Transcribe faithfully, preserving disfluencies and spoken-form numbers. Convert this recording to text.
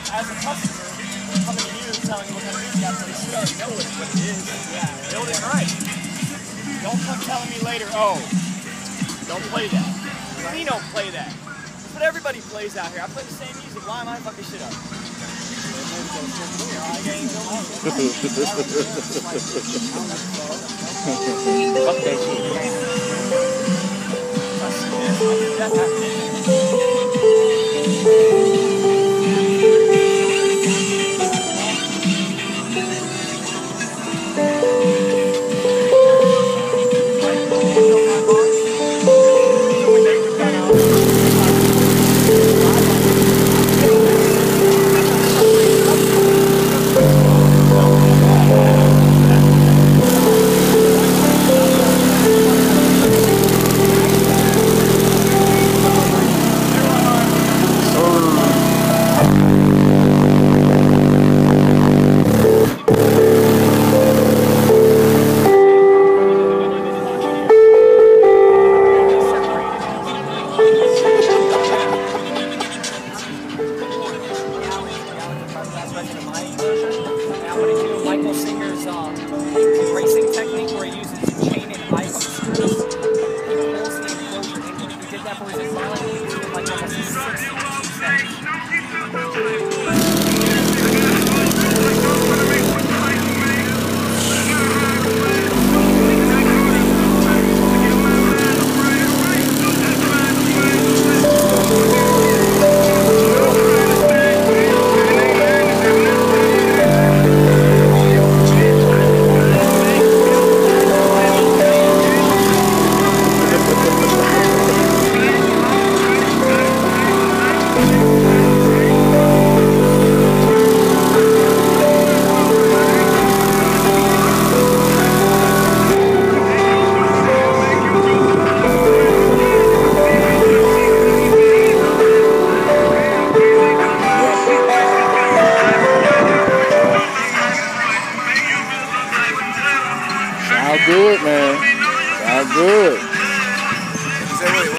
as a customer, coming to you and telling you what kind of music you got, you should already know what, what it is. Yeah, build it right. Don't come telling me later, oh, don't play that. We don't play that. But everybody plays out here. I play the same music. Why am I fucking shit up? Fuck that Michael Singer's uh, racing technique where he uses chain and ice screws. He pulls the enclosure in. He did that for his violent. He did like almost a sixty. Sound good, man. Sound good.